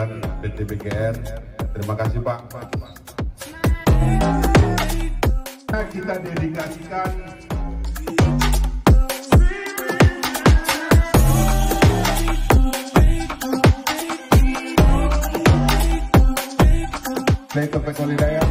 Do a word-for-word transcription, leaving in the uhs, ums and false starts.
dengan P T B G R. Terima kasih Pak. Kita dedikasikan Play Topeng Hidayah.